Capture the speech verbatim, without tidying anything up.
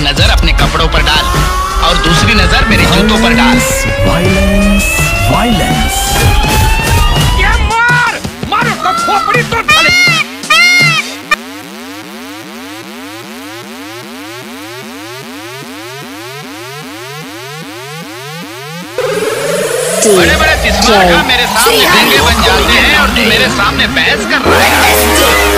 नजर अपने कपड़ों पर डाल और दूसरी नजर मेरे जूतों पर डाल। Violence, violence. ये मार, मार उसको खोपड़ी तोड़ डाले। बड़े बड़े चश्मा मेरे सामने महंगे बन जाते हैं और तू मेरे सामने बहस कर रहा है।